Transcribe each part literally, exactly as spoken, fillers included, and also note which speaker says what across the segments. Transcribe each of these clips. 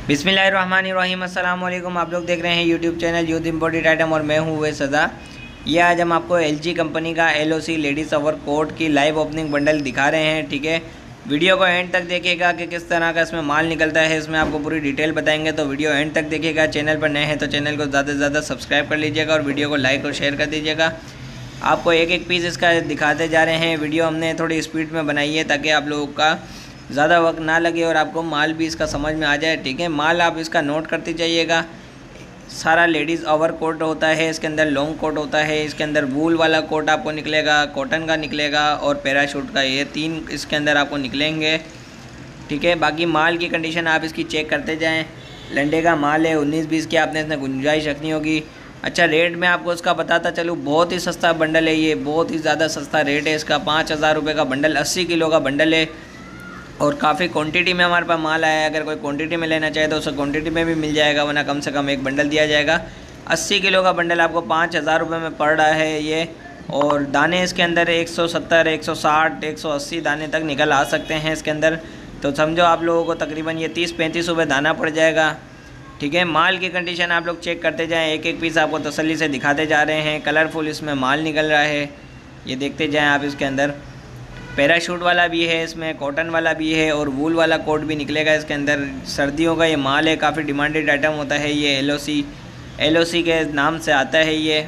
Speaker 1: बिस्मिल्लाहिर्रहमानिर्रहीम। अस्सलाम वालेकुम। आप लोग देख रहे हैं YouTube channel youth imported item और मैं हूँ वे सज़ा। ये आज हम आपको एलजी कंपनी का एलओसी लेडीज़ ओवर कोट की लाइव ओपनिंग बंडल दिखा रहे हैं। ठीक है, वीडियो को एंड तक देखिएगा कि किस तरह का इसमें माल निकलता है, इसमें आपको पूरी डिटेल बताएंगे, तो वीडियो एंड तक देखिएगा। चैनल पर नए हैं तो चैनल को ज़्यादा से ज़्यादा सब्सक्राइब कर लीजिएगा और वीडियो को लाइक और शेयर कर दीजिएगा। आपको एक एक पीस इसका दिखाते जा रहे हैं। वीडियो हमने थोड़ी स्पीड में बनाई है ताकि आप लोगों का ज़्यादा वक्त ना लगे और आपको माल भी इसका समझ में आ जाए। ठीक है, माल आप इसका नोट करते जाइएगा। सारा लेडीज़ ओवर कोट होता है, इसके अंदर लॉन्ग कोट होता है, इसके अंदर वूल वाला कोट आपको निकलेगा, कॉटन का निकलेगा और पैराशूट का, ये तीन इसके अंदर आपको निकलेंगे। ठीक है, बाकी माल की कंडीशन आप इसकी चेक करते जाएँ। लंडे का माल है, उन्नीस बीस की आपने इसमें गुंजाइश रखनी होगी। अच्छा, रेट में आपको इसका बताता चलूँ, बहुत ही सस्ता बंडल है ये, बहुत ही ज़्यादा सस्ता रेट है इसका। पाँच हज़ार रुपये का बंडल, अस्सी किलो का बंडल है और काफ़ी क्वांटिटी में हमारे पास माल आया है। अगर कोई क्वांटिटी में लेना चाहे तो उसे क्वांटिटी में भी मिल जाएगा, वरना कम से कम एक बंडल दिया जाएगा। अस्सी किलो का बंडल आपको पाँच हज़ार रुपये में पड़ रहा है ये। और दाने इसके अंदर एक सौ सत्तर, एक सौ साठ, एक सौ अस्सी दाने तक निकल आ सकते हैं इसके अंदर। तो समझो आप लोगों को तकरीबन ये तीस पैंतीस रुपये दाना पड़ जाएगा। ठीक है, माल की कंडीशन आप लोग चेक करते जाएँ, एक एक पीस आपको तसल्ली से दिखाते जा रहे हैं। कलरफुल इसमें माल निकल रहा है, ये देखते जाएँ आप। इसके अंदर पैराशूट वाला भी है, इसमें कॉटन वाला भी है और वूल वाला कोट भी निकलेगा इसके अंदर। सर्दियों का ये माल है, काफ़ी डिमांडेड आइटम होता है ये। एलओसी एलओसी के नाम से आता है ये।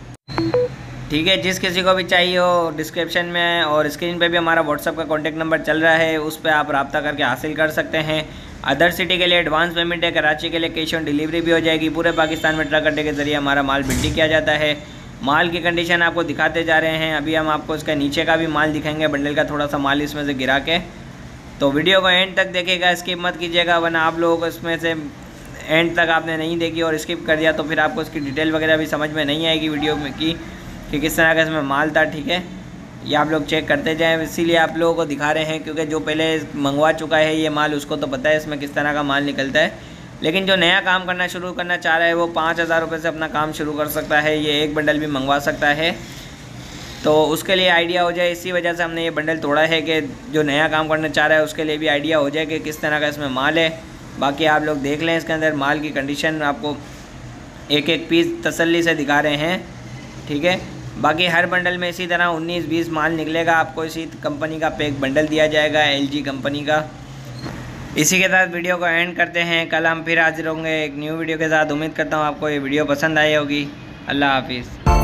Speaker 1: ठीक है, जिस किसी को भी चाहिए हो, डिस्क्रिप्शन में और स्क्रीन पे भी हमारा व्हाट्सअप का कॉन्टैक्ट नंबर चल रहा है, उस पर आप रब्ता करके हासिल कर सकते हैं। अदर सिटी के लिए एडवांस पेमेंट है, कराची के लिए कैश ऑन डिलीवरी भी हो जाएगी। पूरे पाकिस्तान में ट्रक अड्डे के ज़रिए हमारा माल बिल्टी किया जाता है। माल की कंडीशन आपको दिखाते जा रहे हैं। अभी हम आपको इसका नीचे का भी माल दिखाएंगे, बंडल का थोड़ा सा माल इसमें से गिरा के। तो वीडियो को एंड तक देखिएगा, स्किप मत कीजिएगा, वरना आप लोगों को इसमें से एंड तक आपने नहीं देखी और स्किप कर दिया तो फिर आपको इसकी डिटेल वगैरह भी समझ में नहीं आएगी वीडियो में की कि किस तरह का इसमें माल था। ठीक है, ये आप लोग चेक करते जाएँ, इसीलिए आप लोगों को दिखा रहे हैं, क्योंकि जो पहले मंगवा चुका है ये माल उसको तो पता है इसमें किस तरह का माल निकलता है। लेकिन जो नया काम करना शुरू करना चाह रहा है वो पाँच हज़ार रुपये से अपना काम शुरू कर सकता है, ये एक बंडल भी मंगवा सकता है, तो उसके लिए आइडिया हो जाए। इसी वजह से हमने ये बंडल तोड़ा है कि जो नया काम करना चाह रहा है उसके लिए भी आइडिया हो जाए कि किस तरह का इसमें माल है। बाकी आप लोग देख लें, इसके अंदर माल की कंडीशन आपको एक एक पीस तसल्ली से दिखा रहे हैं। ठीक है, बाकी हर बंडल में इसी तरह उन्नीस बीस माल निकलेगा। आपको इसी कंपनी का पैक बंडल दिया जाएगा, एलजी कंपनी का। इसी के साथ वीडियो को एंड करते हैं। कल हम फिर हाजिर होंगे एक न्यू वीडियो के साथ। उम्मीद करता हूँ आपको ये वीडियो पसंद आई होगी। अल्लाह हाफिज़।